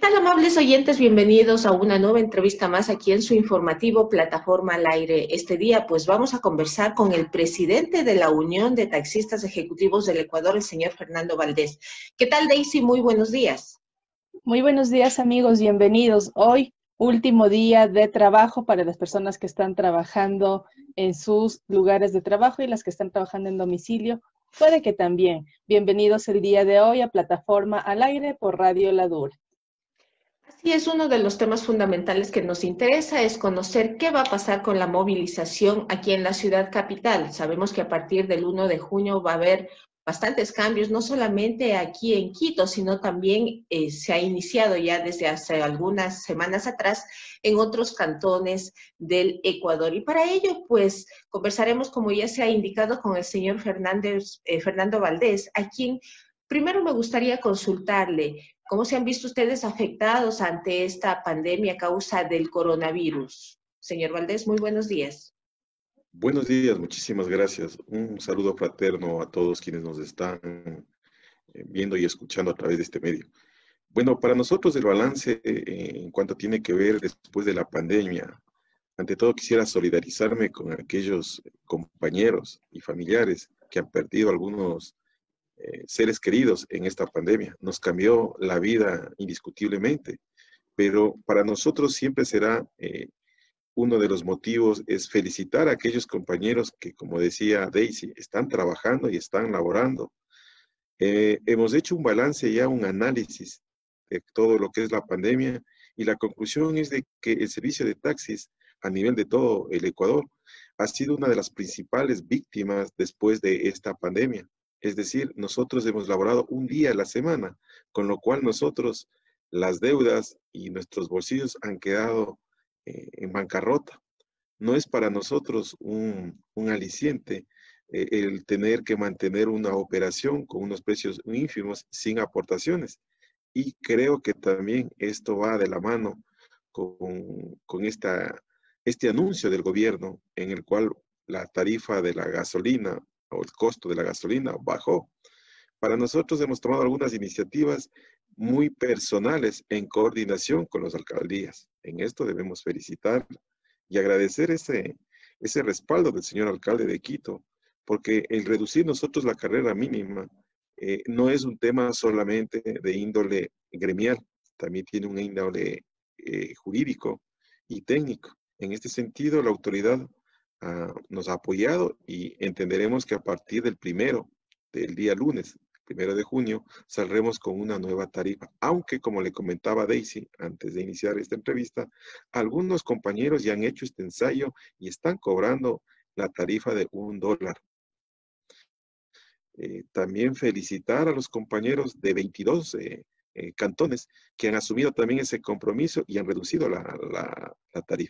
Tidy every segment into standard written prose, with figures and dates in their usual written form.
tal, amables oyentes? Bienvenidos a una nueva entrevista más aquí en su informativo Plataforma al Aire. Este día, pues, vamos a conversar con el presidente de la Unión de Taxistas Ejecutivos del Ecuador, el señor Fernando Valdés. ¿Qué tal, Daisy? Muy buenos días. Muy buenos días, amigos, bienvenidos. Hoy, último día de trabajo para las personas que están trabajando en sus lugares de trabajo y las que están trabajando en domicilio. Puede que también. Bienvenidos el día de hoy a Plataforma al Aire por Radio La Dura. Así es, uno de los temas fundamentales que nos interesa es conocer qué va a pasar con la movilización aquí en la ciudad capital. Sabemos que a partir del 1 de junio va a haber bastantes cambios, no solamente aquí en Quito, sino también se ha iniciado ya desde hace algunas semanas atrás en otros cantones del Ecuador. Y para ello, pues, conversaremos, como ya se ha indicado, con el señor Fernando Valdés, a quien primero me gustaría consultarle. ¿Cómo se han visto ustedes afectados ante esta pandemia a causa del coronavirus? Señor Valdés, muy buenos días. Buenos días, muchísimas gracias. Un saludo fraterno a todos quienes nos están viendo y escuchando a través de este medio. Bueno, para nosotros el balance en cuanto tiene que ver después de la pandemia, ante todo quisiera solidarizarme con aquellos compañeros y familiares que han perdido algunos seres queridos en esta pandemia. Nos cambió la vida indiscutiblemente, pero para nosotros siempre será uno de los motivos es felicitar a aquellos compañeros que, como decía Daisy, están trabajando y están laborando. Hemos hecho un balance ya, un análisis de todo lo que es la pandemia y la conclusión es de que el servicio de taxis a nivel de todo el Ecuador ha sido una de las principales víctimas después de esta pandemia. Es decir, nosotros hemos laborado un día a la semana, con lo cual nosotros las deudas y nuestros bolsillos han quedado en bancarrota. No es para nosotros un aliciente el tener que mantener una operación con unos precios ínfimos sin aportaciones. Y creo que también esto va de la mano con este anuncio del gobierno en el cual la tarifa de la gasolina o el costo de la gasolina bajó. Para nosotros hemos tomado algunas iniciativas muy personales en coordinación con las alcaldías. En esto debemos felicitar y agradecer ese respaldo del señor alcalde de Quito, porque el reducir nosotros la carrera mínima no es un tema solamente de índole gremial, también tiene un índole jurídico y técnico. En este sentido, la autoridad nos ha apoyado y entenderemos que a partir del día lunes, 1 de junio, saldremos con una nueva tarifa. Aunque, como le comentaba Daisy antes de iniciar esta entrevista, algunos compañeros ya han hecho este ensayo y están cobrando la tarifa de $1. También felicitar a los compañeros de 22 cantones que han asumido también ese compromiso y han reducido la tarifa.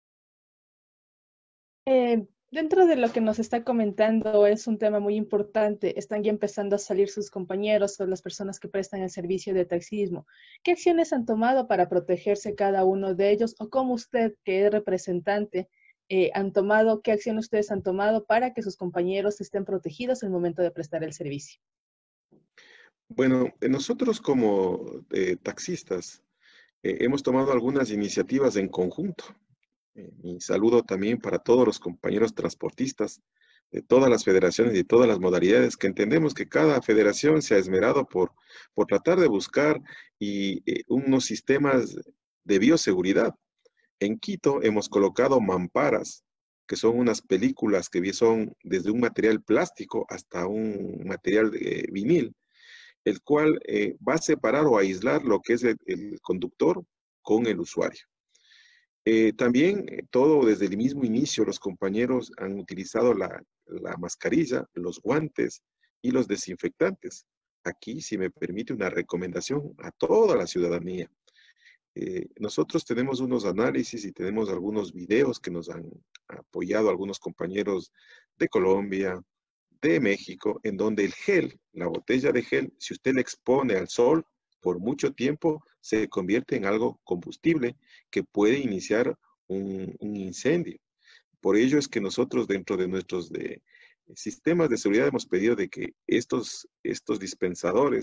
Dentro de lo que nos está comentando es un tema muy importante. Están ya empezando a salir sus compañeros o las personas que prestan el servicio de taxismo. ¿Qué acciones han tomado para protegerse cada uno de ellos? ¿O cómo usted, que es representante, qué acciones ustedes han tomado para que sus compañeros estén protegidos en el momento de prestar el servicio? Bueno, nosotros como taxistas hemos tomado algunas iniciativas en conjunto. Mi saludo también para todos los compañeros transportistas de todas las federaciones y de todas las modalidades, que entendemos que cada federación se ha esmerado por tratar de buscar unos sistemas de bioseguridad. En Quito hemos colocado mamparas, que son unas películas que son desde un material plástico hasta un material de vinil, el cual va a separar o aislar lo que es el conductor con el usuario. También todo desde el mismo inicio los compañeros han utilizado la mascarilla, los guantes y los desinfectantes. Aquí, si me permite, una recomendación a toda la ciudadanía. Nosotros tenemos unos análisis y tenemos algunos videos que nos han apoyado algunos compañeros de Colombia, de México, en donde el gel, la botella de gel, si usted la expone al sol por mucho tiempo, se convierte en algo combustible que puede iniciar un incendio. Por ello es que nosotros dentro de nuestros sistemas de seguridad hemos pedido de que estos dispensadores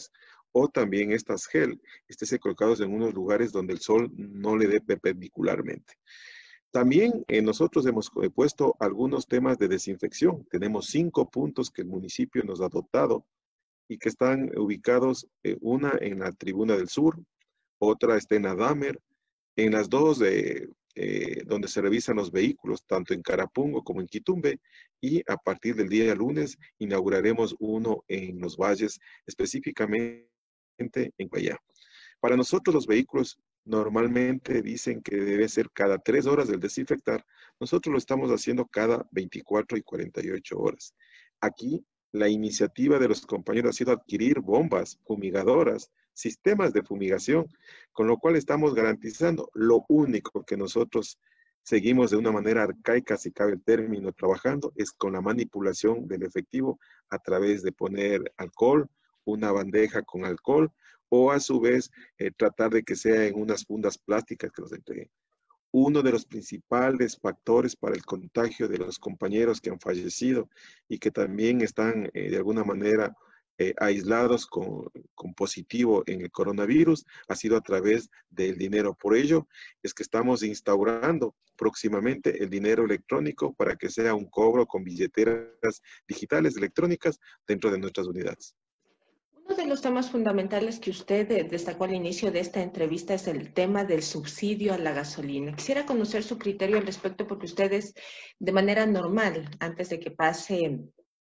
o también estas gel, estése colocados en unos lugares donde el sol no le dé perpendicularmente. También nosotros hemos puesto algunos temas de desinfección. Tenemos 5 puntos que el municipio nos ha dotado y que están ubicados, una en la Tribuna del Sur, otra está en Adamer, en las dos donde se revisan los vehículos, tanto en Carapungo como en Quitumbe, y a partir del día lunes inauguraremos uno en Los Valles, específicamente en Guayá. Para nosotros los vehículos normalmente dicen que debe ser cada 3 horas el desinfectar. Nosotros lo estamos haciendo cada 24 y 48 horas. Aquí la iniciativa de los compañeros ha sido adquirir bombas fumigadoras, sistemas de fumigación, con lo cual estamos garantizando. Lo único que nosotros seguimos de una manera arcaica, si cabe el término, trabajando, es con la manipulación del efectivo a través de poner alcohol, una bandeja con alcohol, o a su vez tratar de que sea en unas fundas plásticas que nos entreguen. Uno de los principales factores para el contagio de los compañeros que han fallecido y que también están de alguna manera aislados con positivo en el coronavirus ha sido a través del dinero. Por ello es que estamos instaurando próximamente el dinero electrónico para que sea un cobro con billeteras digitales electrónicas dentro de nuestras unidades. Uno de los temas fundamentales que usted destacó al inicio de esta entrevista es el tema del subsidio a la gasolina. Quisiera conocer su criterio al respecto porque ustedes, de manera normal, antes de que pase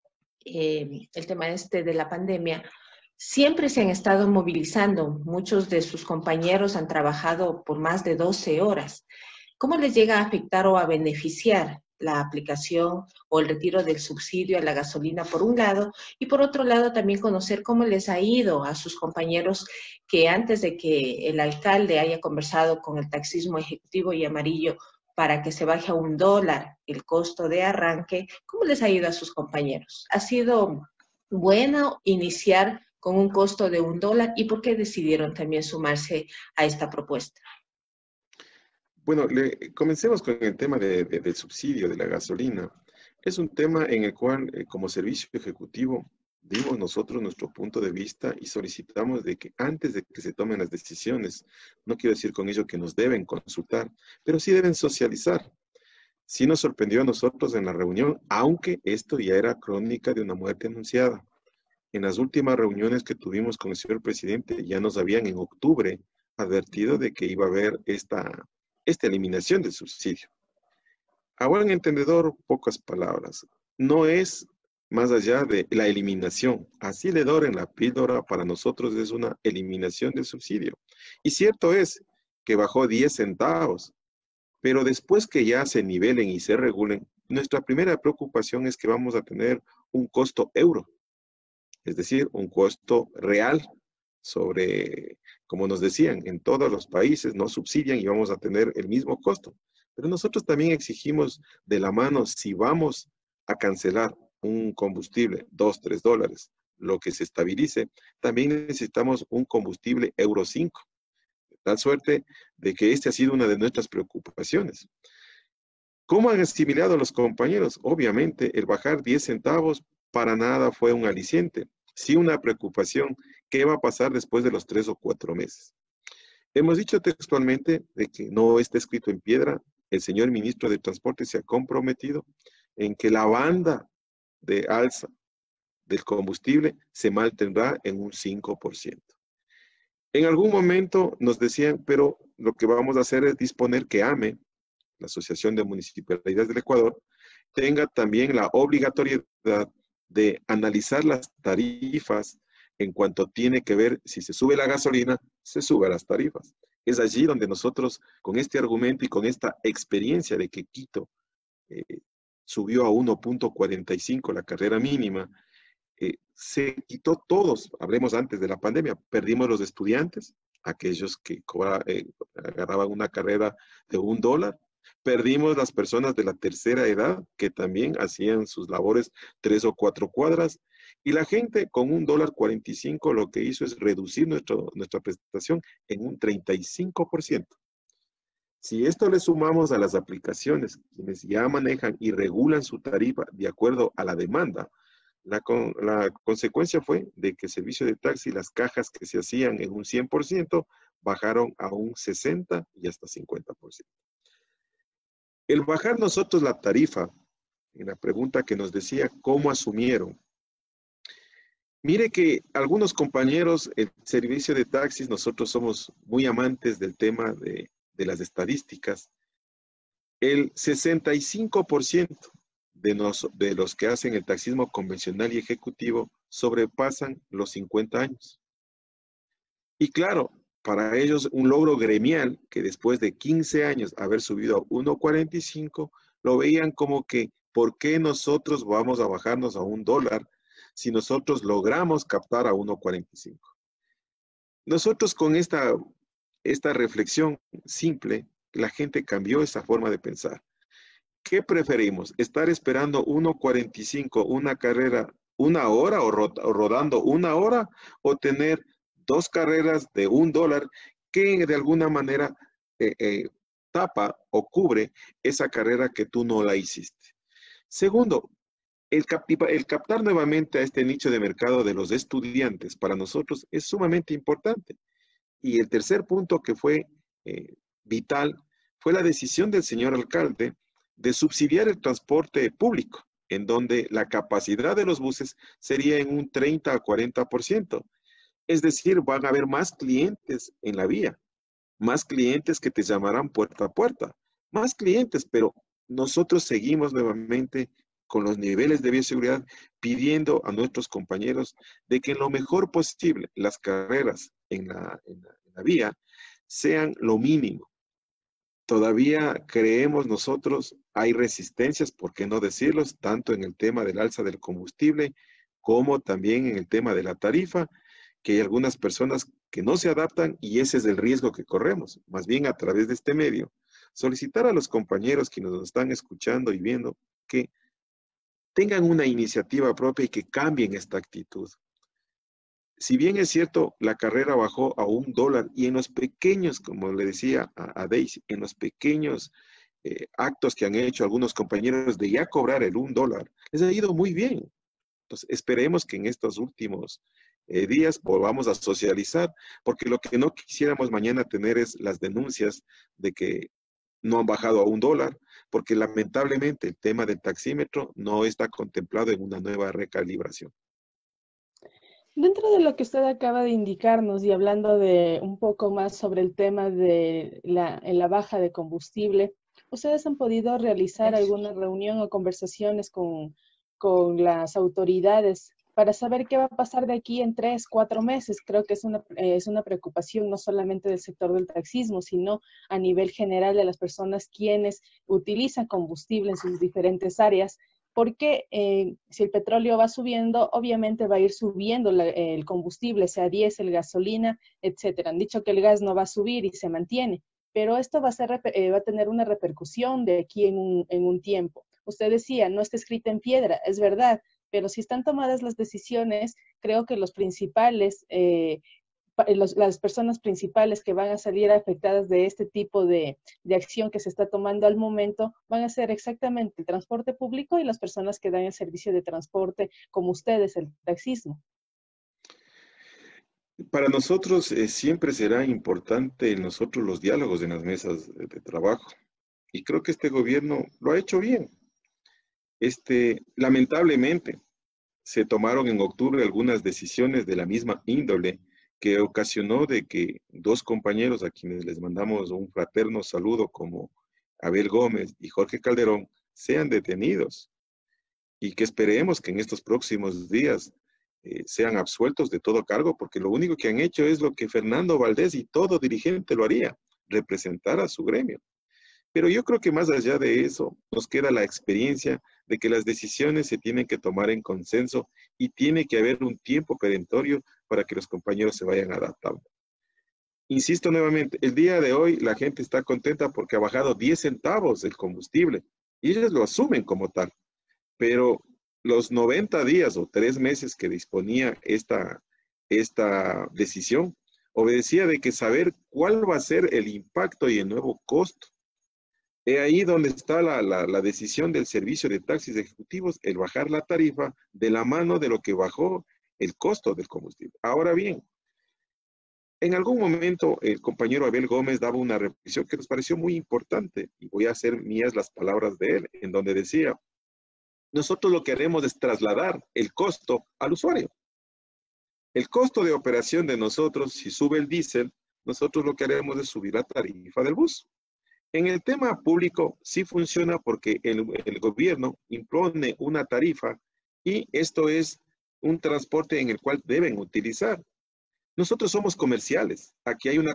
el tema de la pandemia, siempre se han estado movilizando. Muchos de sus compañeros han trabajado por más de 12 horas. ¿Cómo les llega a afectar o a beneficiar la aplicación o el retiro del subsidio a la gasolina por un lado, y por otro lado también conocer cómo les ha ido a sus compañeros que antes de que el alcalde haya conversado con el taxismo ejecutivo y amarillo para que se baje a $1 el costo de arranque? ¿Cómo les ha ido a sus compañeros? ¿Ha sido bueno iniciar con un costo de $1 y por qué decidieron también sumarse a esta propuesta? Bueno, comencemos con el tema del subsidio de la gasolina. Es un tema en el cual, como servicio ejecutivo, dimos nosotros nuestro punto de vista y solicitamos de que antes de que se tomen las decisiones, no quiero decir con ello que nos deben consultar, pero sí deben socializar. Sí nos sorprendió a nosotros en la reunión, aunque esto ya era crónica de una muerte anunciada. En las últimas reuniones que tuvimos con el señor presidente, ya nos habían en octubre advertido de que iba a haber esta eliminación del subsidio. A buen entendedor, pocas palabras. No es más allá de la eliminación. Así le doren la píldora, para nosotros es una eliminación del subsidio. Y cierto es que bajó 10 centavos, pero después que ya se nivelen y se regulen, nuestra primera preocupación es que vamos a tener un costo euro, es decir, un costo real sobre, como nos decían, en todos los países no subsidian y vamos a tener el mismo costo. Pero nosotros también exigimos de la mano, si vamos a cancelar un combustible, $2, $3, lo que se estabilice, también necesitamos un combustible Euro 5. De tal suerte de que ha sido una de nuestras preocupaciones. ¿Cómo han asimilado los compañeros? Obviamente, el bajar 10 centavos para nada fue un aliciente. Sí, una preocupación. ¿Qué va a pasar después de los 3 o 4 meses? Hemos dicho textualmente de que no está escrito en piedra. El señor ministro de Transporte se ha comprometido en que la banda de alza del combustible se mantendrá en un 5%. En algún momento nos decían, pero lo que vamos a hacer es disponer que AME, la Asociación de Municipalidades del Ecuador, tenga también la obligatoriedad de analizar las tarifas en cuanto tiene que ver si se sube la gasolina, se suben las tarifas. Es allí donde nosotros, con este argumento y con esta experiencia de que Quito subió a 1.45 la carrera mínima, se quitó todos, hablemos antes de la pandemia, perdimos los estudiantes, aquellos que agarraban una carrera de $1, perdimos las personas de la tercera edad que también hacían sus labores 3 o 4 cuadras, y la gente con $1.45 lo que hizo es reducir nuestra prestación en un 35%. Si esto le sumamos a las aplicaciones, quienes ya manejan y regulan su tarifa de acuerdo a la demanda, La consecuencia fue de que el servicio de taxi, las cajas que se hacían en un 100%, bajaron a un 60% y hasta 50%. El bajar nosotros la tarifa, en la pregunta que nos decía, ¿cómo asumieron? Mire que algunos compañeros, el servicio de taxis, nosotros somos muy amantes del tema de las estadísticas. El 65% de los que hacen el taxismo convencional y ejecutivo sobrepasan los 50 años. Y claro, para ellos un logro gremial que después de 15 años haber subido a 1.45, lo veían como que, ¿por qué nosotros vamos a bajarnos a $1 si nosotros logramos captar a 1.45? Nosotros con esta reflexión simple, la gente cambió esa forma de pensar. ¿Qué preferimos? ¿Estar esperando 1.45 una carrera una hora o rodando una hora, o tener 2 carreras de $1 que de alguna manera tapa o cubre esa carrera que tú no la hiciste? Segundo, el captar nuevamente a este nicho de mercado de los estudiantes para nosotros es sumamente importante. Y el tercer punto que fue vital fue la decisión del señor alcalde de subsidiar el transporte público, en donde la capacidad de los buses sería en un 30 a 40%. Es decir, van a haber más clientes en la vía, más clientes que te llamarán puerta a puerta, más clientes, pero nosotros seguimos nuevamente con los niveles de bioseguridad pidiendo a nuestros compañeros de que en lo mejor posible las carreras en la vía sean lo mínimo. Todavía creemos nosotros, hay resistencias, por qué no decirlos, tanto en el tema del alza del combustible como también en el tema de la tarifa, que hay algunas personas que no se adaptan y ese es el riesgo que corremos. Más bien a través de este medio, solicitar a los compañeros que nos están escuchando y viendo que tengan una iniciativa propia y que cambien esta actitud. Si bien es cierto, la carrera bajó a $1 y en los pequeños, como le decía a Daisy, en los pequeños actos que han hecho algunos compañeros de ya cobrar el $1, les ha ido muy bien. Entonces, esperemos que en estos últimos días volvamos a socializar, porque lo que no quisiéramos mañana tener es las denuncias de que no han bajado a $1, porque lamentablemente el tema del taxímetro no está contemplado en una nueva recalibración. Dentro de lo que usted acaba de indicarnos y hablando de un poco más sobre el tema de la baja de combustible, ¿ustedes han podido realizar alguna reunión o conversaciones con las autoridades para saber qué va a pasar de aquí en 3, 4 meses? Creo que es una preocupación no solamente del sector del taxismo, sino a nivel general de las personas quienes utilizan combustible en sus diferentes áreas. Porque si el petróleo va subiendo, obviamente va a ir subiendo el combustible, sea diésel, gasolina, etcétera. Han dicho que el gas no va a subir y se mantiene, pero esto va a tener una repercusión de aquí en un tiempo. Usted decía, no está escrita en piedra, es verdad, pero si están tomadas las decisiones, creo que los principales las personas principales que van a salir afectadas de este tipo de acción que se está tomando al momento van a ser exactamente el transporte público y las personas que dan el servicio de transporte, como ustedes, el taxismo. Para nosotros siempre será importante en nosotros los diálogos en las mesas de trabajo. Y creo que este gobierno lo ha hecho bien. Lamentablemente, se tomaron en octubre algunas decisiones de la misma índole que ocasionó de que 2 compañeros a quienes les mandamos un fraterno saludo como Abel Gómez y Jorge Calderón sean detenidos y que esperemos que en estos próximos días sean absueltos de todo cargo, porque lo único que han hecho es lo que Fernando Valdés y todo dirigente lo haría, representar a su gremio. Pero yo creo que más allá de eso, nos queda la experiencia de que las decisiones se tienen que tomar en consenso y tiene que haber un tiempo perentorio para que los compañeros se vayan adaptando. Insisto nuevamente, el día de hoy la gente está contenta porque ha bajado 10 centavos el combustible y ellos lo asumen como tal. Pero los 90 días o 3 meses que disponía esta decisión, obedecía de que saber cuál va a ser el impacto y el nuevo costo He ahí donde está la decisión del servicio de taxis ejecutivos, el bajar la tarifa de la mano de lo que bajó el costo del combustible. Ahora bien, en algún momento el compañero Abel Gómez daba una reflexión que nos pareció muy importante, y voy a hacer mías las palabras de él, en donde decía, nosotros lo que haremos es trasladar el costo al usuario. El costo de operación de nosotros, si sube el diésel, nosotros lo que haremos es subir la tarifa del bus. En el tema público sí funciona porque el gobierno impone una tarifa y esto es un transporte en el cual deben utilizar. Nosotros somos comerciales. Aquí hay un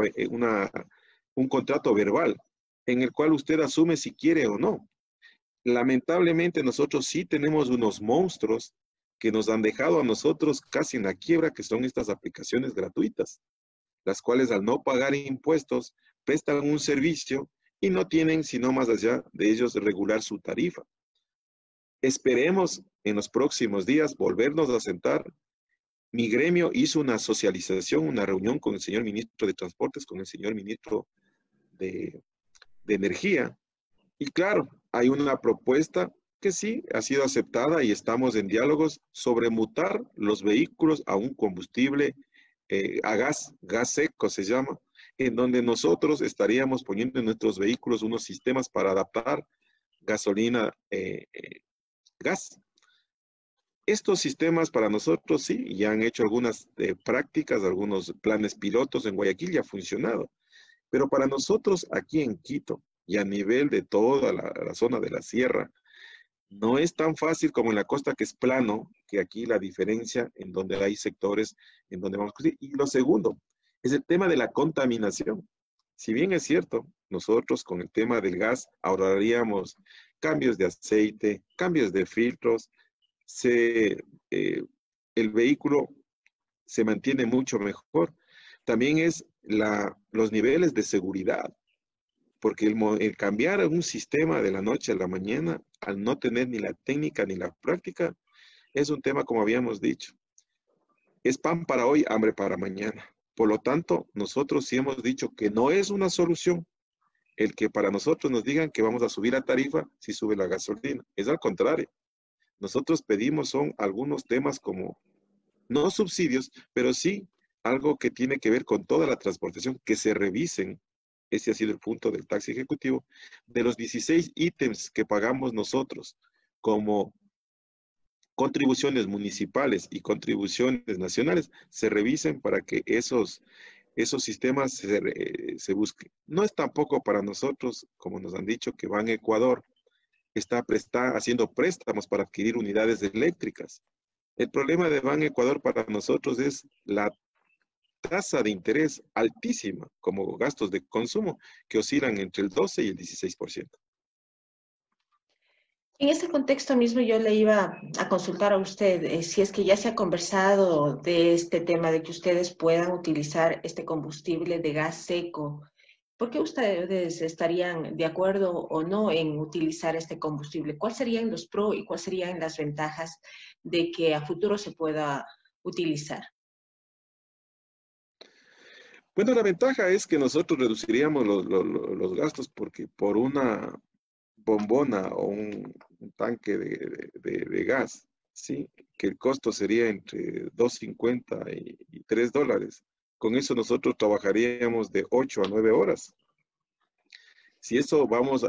contrato verbal en el cual usted asume si quiere o no. Lamentablemente nosotros sí tenemos unos monstruos que nos han dejado a nosotros casi en la quiebra, que son estas aplicaciones gratuitas, las cuales al no pagar impuestos prestan un servicio y no tienen sino más allá de ellos regular su tarifa. Esperemos en los próximos días volvernos a sentar. Mi gremio hizo una socialización, una reunión con el señor ministro de Transportes, con el señor ministro de Energía. Y claro, hay una propuesta que sí ha sido aceptada y estamos en diálogos sobre mutar los vehículos a un combustible a gas seco se llama, en donde nosotros estaríamos poniendo en nuestros vehículos unos sistemas para adaptar gasolina, gas. Estos sistemas para nosotros sí, ya han hecho algunas prácticas, algunos planes pilotos en Guayaquil, ya ha funcionado. Pero para nosotros aquí en Quito y a nivel de toda la zona de la sierra, no es tan fácil como en la costa, que es plano, que aquí la diferencia en donde hay sectores en donde vamos a construir. Y lo segundo es el tema de la contaminación. Si bien es cierto, nosotros con el tema del gas ahorraríamos cambios de aceite, cambios de filtros, el vehículo se mantiene mucho mejor. También es los niveles de seguridad, porque el cambiar un sistema de la noche a la mañana, al no tener ni la técnica ni la práctica, es un tema, como habíamos dicho, es pan para hoy, hambre para mañana. Por lo tanto, nosotros sí hemos dicho que no es una solución el que para nosotros nos digan que vamos a subir la tarifa si sube la gasolina. Es al contrario. Nosotros pedimos son algunos temas como, no subsidios, pero sí algo que tiene que ver con toda la transportación, que se revisen. Ese ha sido el punto del taxi ejecutivo, de los 16 ítems que pagamos nosotros como contribuciones municipales y contribuciones nacionales, se revisen para que esos sistemas se busquen. No es tampoco para nosotros, como nos han dicho, que Ban Ecuador está haciendo préstamos para adquirir unidades eléctricas. El problema de Ban Ecuador para nosotros es la tasa de interés altísima como gastos de consumo que oscilan entre el 12 y el 16%. En ese contexto mismo yo le iba a consultar a usted si es que ya se ha conversado de este tema de que ustedes puedan utilizar este combustible de gas seco. ¿Por qué ustedes estarían de acuerdo o no en utilizar este combustible? ¿Cuáles serían los pros y cuáles serían las ventajas de que a futuro se pueda utilizar? Bueno, la ventaja es que nosotros reduciríamos los gastos, porque por una bombona o un tanque de gas, ¿sí? Que el costo sería entre $2.50 y $3. Con eso nosotros trabajaríamos de 8 a 9 horas. Si eso vamos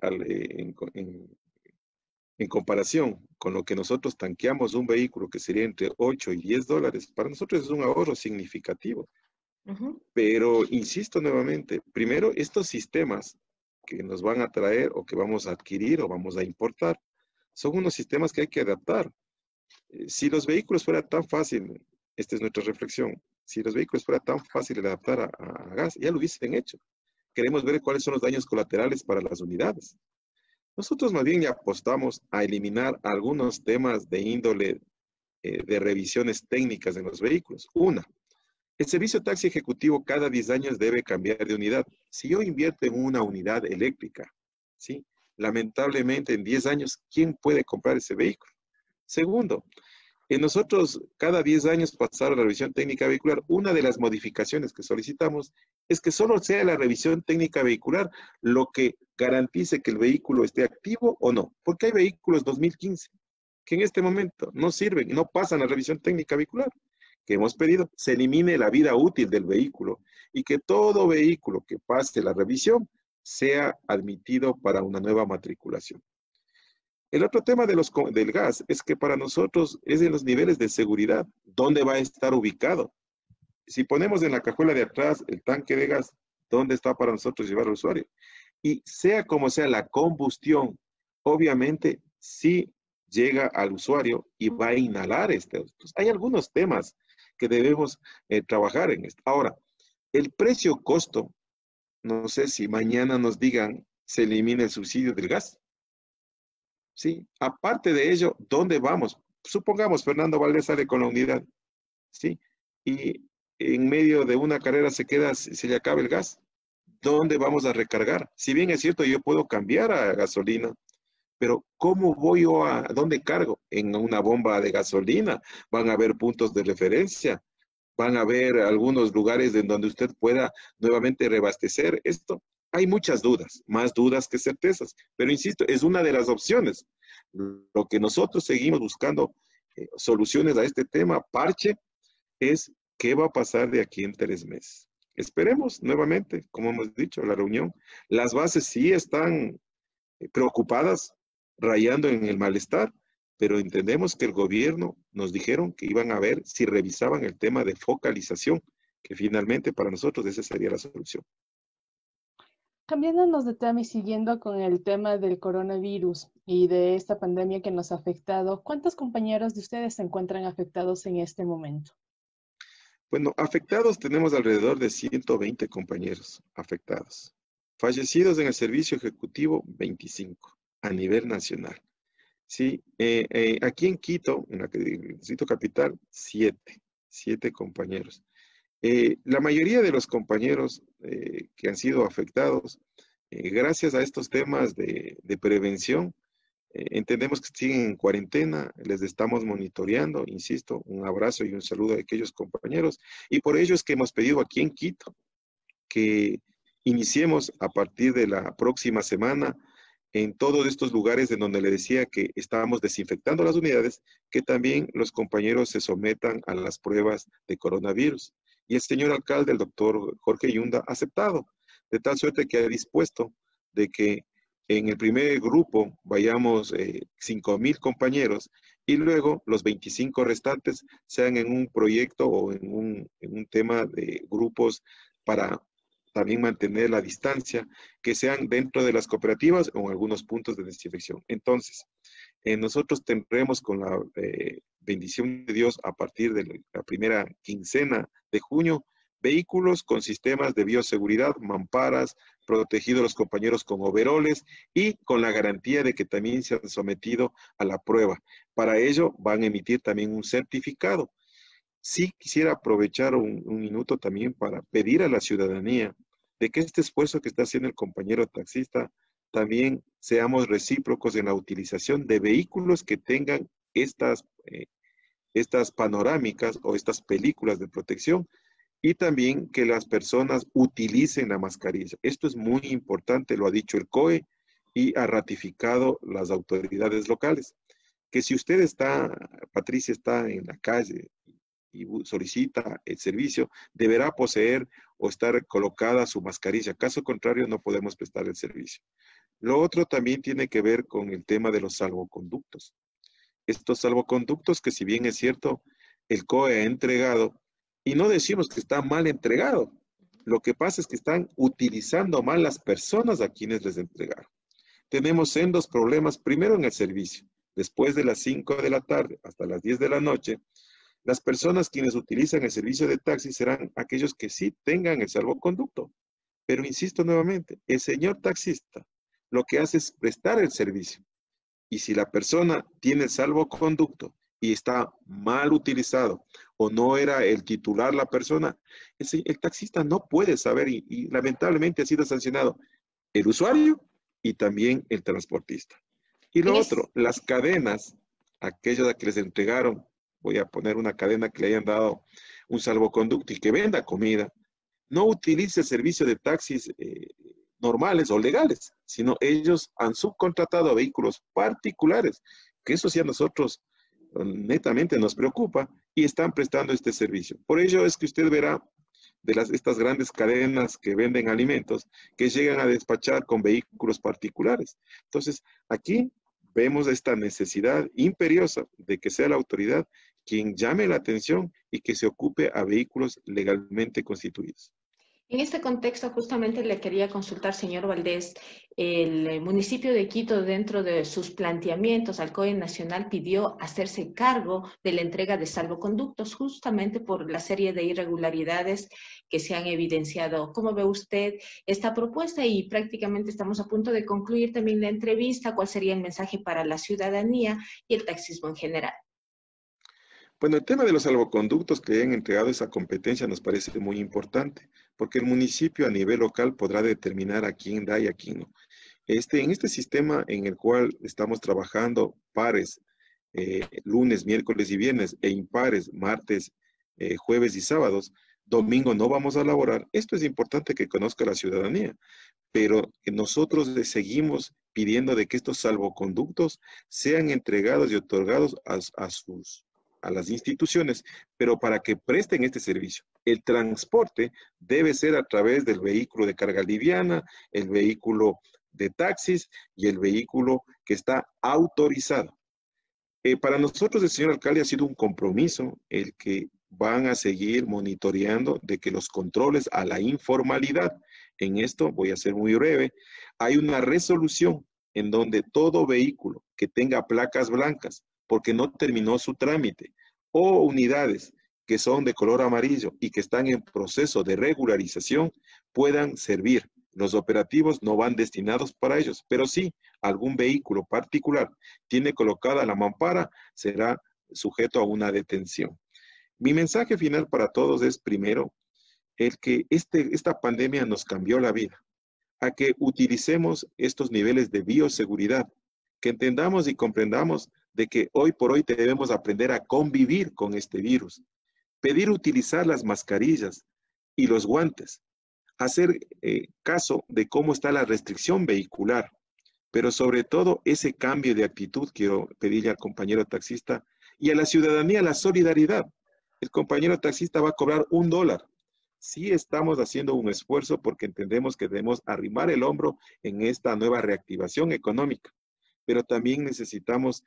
en comparación con lo que nosotros tanqueamos un vehículo, que sería entre 8 y $10, para nosotros es un ahorro significativo. Pero insisto nuevamente, primero, estos sistemas que nos van a traer o que vamos a adquirir o vamos a importar, son unos sistemas que hay que adaptar. Si los vehículos fuera tan fácil, esta es nuestra reflexión, si los vehículos fuera tan fácil de adaptar a gas, ya lo hubiesen hecho. Queremos ver cuáles son los daños colaterales para las unidades. Nosotros más bien ya apostamos a eliminar algunos temas de índole de revisiones técnicas en los vehículos. El servicio taxi ejecutivo cada 10 años debe cambiar de unidad. Si yo invierto en una unidad eléctrica, ¿sí? Lamentablemente en 10 años, ¿quién puede comprar ese vehículo? Segundo, Nosotros, cada 10 años pasar a la revisión técnica vehicular, una de las modificaciones que solicitamos es que solo sea la revisión técnica vehicular lo que garantice que el vehículo esté activo o no. Porque hay vehículos 2015 que en este momento no sirven, no pasan la revisión técnica vehicular, que hemos pedido se elimine la vida útil del vehículo y que todo vehículo que pase la revisión sea admitido para una nueva matriculación. El otro tema del gas es que para nosotros es en los niveles de seguridad, ¿dónde va a estar ubicado? Si ponemos en la cajuela de atrás el tanque de gas, ¿dónde está para nosotros llevar al usuario? Y sea como sea la combustión, obviamente sí llega al usuario y va a inhalar este. Entonces, hay algunos temas que debemos trabajar en esto. Ahora, el precio-costo, no sé si mañana nos digan se elimina el subsidio del gas. ¿Sí? Aparte de ello, ¿dónde vamos? Supongamos Fernando Valdés sale con la unidad, ¿sí? Y en medio de una carrera se le acaba el gas. ¿Dónde vamos a recargar? Si bien es cierto, yo puedo cambiar a gasolina, pero ¿cómo voy yo dónde cargo? En una bomba de gasolina. Van a haber puntos de referencia, van a haber algunos lugares en donde usted pueda nuevamente reabastecer esto. Hay muchas dudas, más dudas que certezas, pero insisto, es una de las opciones. Lo que nosotros seguimos buscando soluciones a este tema, parche, es qué va a pasar de aquí en 3 meses. Esperemos nuevamente, como hemos dicho, la reunión. Las bases sí están preocupadas, rayando en el malestar, pero entendemos que el gobierno nos dijeron que iban a ver si revisaban el tema de focalización, que finalmente para nosotros esa sería la solución. Cambiándonos de tema y siguiendo con el tema del coronavirus y de esta pandemia que nos ha afectado, ¿cuántos compañeros de ustedes se encuentran afectados en este momento? Bueno, afectados tenemos alrededor de 120 compañeros afectados. Fallecidos en el servicio ejecutivo, 25 a nivel nacional. Sí, aquí en Quito, en el distrito capital, 7 compañeros. La mayoría de los compañeros que han sido afectados, gracias a estos temas de prevención, entendemos que siguen en cuarentena, les estamos monitoreando, insisto, un abrazo y un saludo a aquellos compañeros, y por ello es que hemos pedido aquí en Quito que iniciemos a partir de la próxima semana en todos estos lugares en donde le decía que estábamos desinfectando las unidades, que también los compañeros se sometan a las pruebas de coronavirus. Y el señor alcalde, el doctor Jorge Yunda, ha aceptado, de tal suerte que ha dispuesto de que en el primer grupo vayamos 5,000 compañeros y luego los 25 restantes sean en un proyecto o en un tema de grupos para también mantener la distancia, que sean dentro de las cooperativas o en algunos puntos de desinfección. Entonces, nosotros tendremos con la bendición de Dios a partir de la primera quincena de junio, vehículos con sistemas de bioseguridad, mamparas, protegidos los compañeros con overoles y con la garantía de que también se han sometido a la prueba. Para ello van a emitir también un certificado. Sí quisiera aprovechar un minuto también para pedir a la ciudadanía de que este esfuerzo que está haciendo el compañero taxista también seamos recíprocos en la utilización de vehículos que tengan estas panorámicas o estas películas de protección y también que las personas utilicen la mascarilla. Esto es muy importante, lo ha dicho el COE y ha ratificado las autoridades locales. Que si usted está, Patricia, está en la calle y solicita el servicio, deberá poseer o estar colocada su mascarilla. Caso contrario, no podemos prestar el servicio. Lo otro también tiene que ver con el tema de los salvoconductos. Estos salvoconductos que si bien es cierto, el COE ha entregado, y no decimos que está mal entregado, lo que pasa es que están utilizando mal las personas a quienes les entregaron. Tenemos sendos problemas, primero en el servicio, después de las 5 de la tarde hasta las 10 de la noche, las personas quienes utilizan el servicio de taxi serán aquellos que sí tengan el salvoconducto. Pero insisto nuevamente, el señor taxista lo que hace es prestar el servicio. Y si la persona tiene el salvoconducto y está mal utilizado o no era el titular la persona, el taxista no puede saber y lamentablemente ha sido sancionado el usuario y también el transportista. Y lo otro, las cadenas, aquellas a que les entregaron voy a poner una cadena que le hayan dado un salvoconducto y que venda comida, no utilice el servicio de taxis normales o legales, sino ellos han subcontratado a vehículos particulares, que eso sí a nosotros netamente nos preocupa y están prestando este servicio. Por ello es que usted verá de estas grandes cadenas que venden alimentos que llegan a despachar con vehículos particulares. Entonces, aquí vemos esta necesidad imperiosa de que sea la autoridad quien llame la atención y que se ocupe a vehículos legalmente constituidos. En este contexto, justamente le quería consultar, señor Valdés, el municipio de Quito, dentro de sus planteamientos al COE Nacional, pidió hacerse cargo de la entrega de salvoconductos, justamente por la serie de irregularidades que se han evidenciado. ¿Cómo ve usted esta propuesta? Y prácticamente estamos a punto de concluir también la entrevista. ¿Cuál sería el mensaje para la ciudadanía y el taxismo en general? Bueno, el tema de los salvoconductos que han entregado esa competencia nos parece muy importante, porque el municipio a nivel local podrá determinar a quién da y a quién no. En este sistema en el cual estamos trabajando pares, lunes, miércoles y viernes, e impares, martes, jueves y sábados, domingo no vamos a laborar. Esto es importante que conozca la ciudadanía, pero nosotros le seguimos pidiendo de que estos salvoconductos sean entregados y otorgados a las instituciones, pero para que presten este servicio. El transporte debe ser a través del vehículo de carga liviana, el vehículo de taxis y el vehículo que está autorizado. Para nosotros, el señor alcalde, ha sido un compromiso el que van a seguir monitoreando de que los controles a la informalidad, en esto voy a ser muy breve, hay una resolución en donde todo vehículo que tenga placas blancas, porque no terminó su trámite, o unidades que son de color amarillo y que están en proceso de regularización, puedan servir. Los operativos no van destinados para ellos, pero sí algún vehículo particular tiene colocada la mampara, será sujeto a una detención. Mi mensaje final para todos es, primero, el que esta pandemia nos cambió la vida, a que utilicemos estos niveles de bioseguridad, que entendamos y comprendamos de que hoy por hoy debemos aprender a convivir con este virus, pedir utilizar las mascarillas y los guantes, hacer caso de cómo está la restricción vehicular, pero sobre todo ese cambio de actitud quiero pedirle al compañero taxista y a la ciudadanía la solidaridad. El compañero taxista va a cobrar $1. Sí estamos haciendo un esfuerzo porque entendemos que debemos arrimar el hombro en esta nueva reactivación económica, pero también necesitamos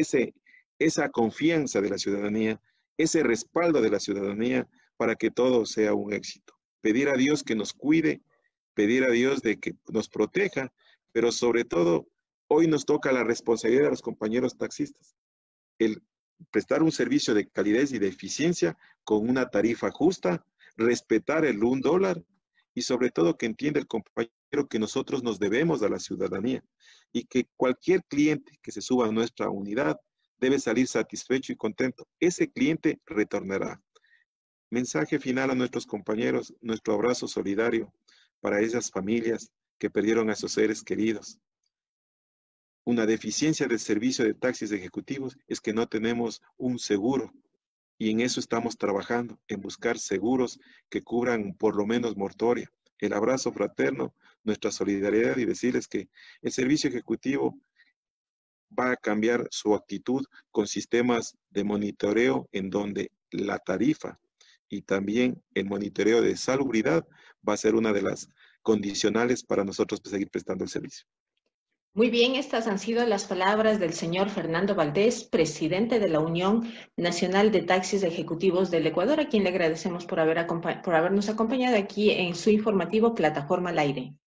esa confianza de la ciudadanía, ese respaldo de la ciudadanía para que todo sea un éxito. Pedir a Dios que nos cuide, pedir a Dios de que nos proteja, pero sobre todo, hoy nos toca la responsabilidad de los compañeros taxistas, el prestar un servicio de calidad y de eficiencia con una tarifa justa, respetar el $1 y sobre todo que entienda el compañero que nosotros nos debemos a la ciudadanía y que cualquier cliente que se suba a nuestra unidad debe salir satisfecho y contento. Ese cliente retornará. Mensaje final a nuestros compañeros, nuestro abrazo solidario para esas familias que perdieron a sus seres queridos. Una deficiencia del servicio de taxis ejecutivos es que no tenemos un seguro y en eso estamos trabajando, en buscar seguros que cubran por lo menos mortoria. El abrazo fraterno, nuestra solidaridad y decirles que el servicio ejecutivo va a cambiar su actitud con sistemas de monitoreo en donde la tarifa y también el monitoreo de salubridad va a ser una de las condicionales para nosotros seguir prestando el servicio. Muy bien, estas han sido las palabras del señor Fernando Valdés, presidente de la Unión Nacional de Taxis Ejecutivos del Ecuador, a quien le agradecemos por habernos acompañado aquí en su informativo Plataforma al Aire.